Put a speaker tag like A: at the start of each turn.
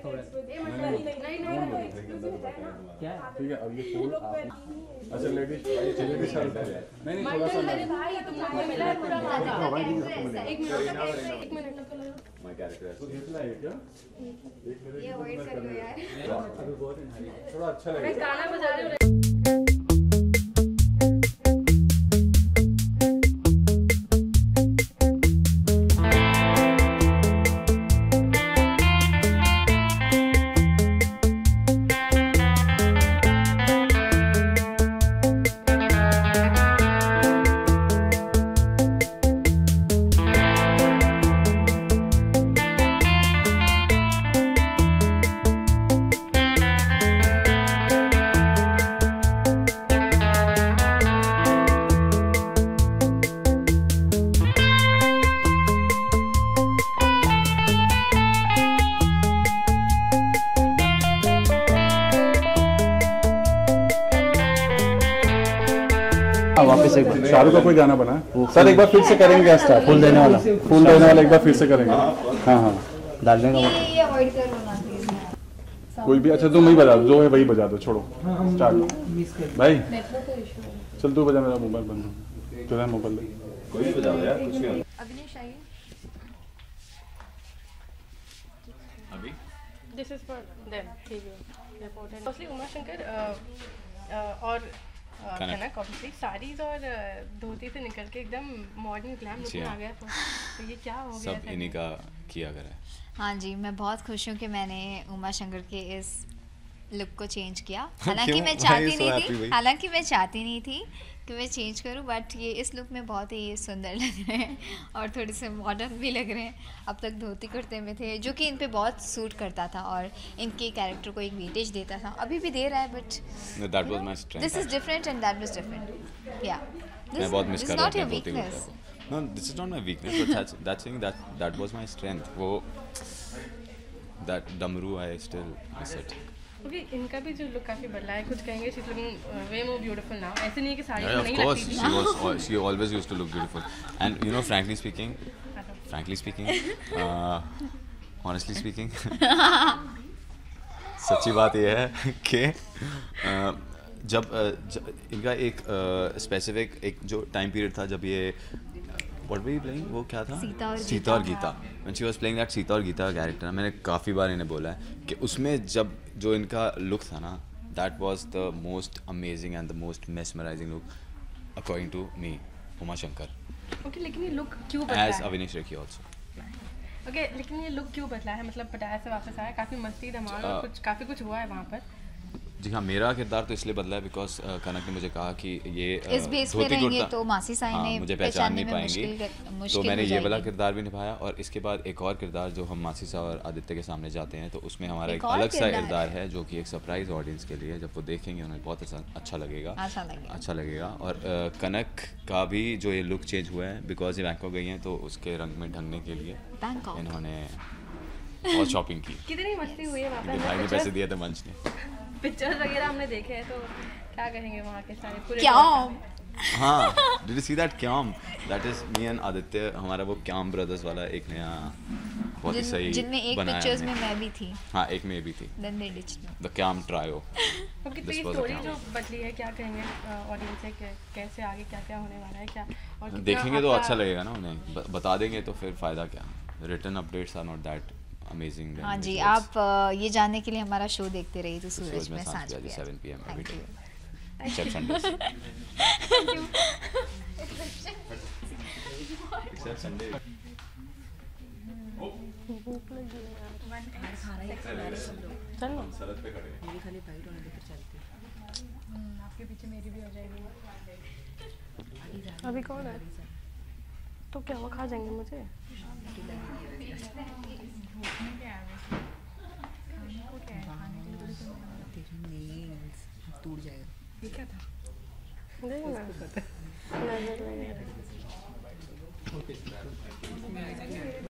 A: क्या
B: ठीक है, अब ये फूल अच्छा लेडीज नहीं नहीं थोड़ा सा
C: भाई तुम लोगों को मिला है पूरा मजा। एक मिनट
B: माय कैरेक्टर है तो इतना है क्या
D: ये अवॉइड कर लो यार।
B: थोड़ा अच्छा लगेगा।
C: मैं गाना बजा रही हूँ।
A: वापस एक
B: शाहरुख का कोई गाना बना है सर, एक बार फिर से करेंगे क्या स्टार्ट?
A: फूल देने वाला
B: एक बार फिर से करेंगे। हाँ हाँ
A: डालने का
D: ये अवॉइड करो ना प्लीज।
B: कोई भी अच्छा तुम ही बजा दो, जो है वही बजा दो, छोड़ो स्टार्ट भाई। चल तू बजा, मेरा मोबाइल बंद हो तेरा मोबाइल कोई भी बजा दो यार, कुछ नहीं।
D: अभिनेश आइए।
B: अभी
C: This is for them. ठीक है। Important. Firstly, उमा शंकर और कनक obviously साड़ीज और धोती से निकल के एकदम मॉडर्न ग्लैम लुक में आ गया। तो ये क्या हो गया?
E: सब इन्हीं का किया करा है।
D: हाँ जी, मैं बहुत खुश हूँ कि मैंने उमा शंकर के इस लुक को चेंज किया। हालांकि मैं चाहती नहीं थी कि मैं चेंज करूँ, बट ये इस लुक में बहुत ही सुंदर लग रहे हैं और थोड़े से मॉडर्न भी लग रहे हैं। अब तक धोती कुर्ते में थे, जो कि इन पे बहुत सूट करता था और इनके कैरेक्टर को एक वेटेज देता था, अभी भी दे रहा है, but
E: that was my strength.
D: This is different and that was different. या
E: मैं बहुत मिस कर रहा था धोती कुर्ते
D: वीकनेस।
E: को। No, this is not my weakness, but that's saying that was my strength. वो that डमरू I still miss it.
C: Okay, इनका भी जो लुक काफी बदला है। कुछ कहेंगे she is looking way more beautiful now. ऐसे नहीं है कि साड़ी
E: Yeah,
C: में
E: of
C: नहीं
E: course,
C: लगती थी।
E: she always used to look beautiful. And you know, frankly speaking, honestly speaking, सच्ची बात यह है कि जब इनका एक स्पेसिफिक एक जो टाइम पीरियड था जब ये what were you playing? वो क्या था? सीता और Gita. When she was playing that Sita और गीता कैरेक्टर, मैंने काफ़ी बार इन्हें बोला है कि उसमें जब जो इनका लुक था ना, that was the most amazing and the most mesmerizing look according to me, Uma Shankar.
C: Okay, लेकिन ये लुक क्यों बदला
E: As
C: है?
E: अविनेश रेखी also।
C: ओके, लेकिन ये लुक क्यों बदला है? मतलब पटाया से वापस आया, काफी मस्ती धमाल और काफी कुछ हुआ है वहाँ पर।
E: जी हाँ, मेरा किरदार तो इसलिए बदला है बिकॉज कनक ने मुझे कहा कि ये
D: इस बेस पे रहेंगे तो मासी साई ने
E: मुझे पहचान नहीं पाएंगी, तो मैंने ये वाला
D: जाएगी।
E: किरदार भी निभाया। और इसके बाद एक और किरदार जो हम मासी साहब और आदित्य के सामने जाते हैं, तो उसमें हमारा एक अलग सा किरदार है जो कि एक सरप्राइज ऑडियंस के लिए, जब वो देखेंगे उन्हें बहुत अच्छा लगेगा। और कनक का भी जो ये लुक चेंज हुआ है बिकॉज ये बैंकॉक गई हैं, तो उसके रंग में ढंगने के लिए इन्होंने और शॉपिंग की।
C: कितनी मस्ती हुई है वहाँ पर।
E: भाई ने पैसे दिए थे मंच ने।
C: पिक्चर्स वगैरह हमने देखे हैं, तो क्या कहेंगे वहाँ के सारे पूरे?
E: हाँ, did you see that क्याम? That is me and Aditya, हमारा वो क्याम ब्रदर्स वाला एक नया बहुत ही सही
D: जिनमें एक पिक्चर्स में मैं भी थी।
E: हाँ, एक में भी थी।
D: Then they ditched me.
E: The क्याम ट्रायो।
C: ओके, तो ये स्टोरी जो बदली है, क्या कहेंगे ऑडियंस से? कैसे आगे क्या होने वाला है, क्या और
E: देखेंगे तो अच्छा लगेगा ना उन्हें, बता देंगे तो फिर फ़ायदा क्या? Return updates are not that amazing.
D: हाँ जी, आप ये जानने के लिए हमारा शो देखते रहिए तो सूरज में सांझ पियाजी
E: 7 PM every day
D: Thank
E: except Sundays। Except Sunday।
C: चलो
E: सरहद पे खड़े हैं।
C: आपके पीछे मेरी भी हो जाएगी। अभी कौन है? तो क्या वो खा जाएंगे मुझे?
F: टूट जाएगा।
C: ये क्या था? देखना नजर लगे।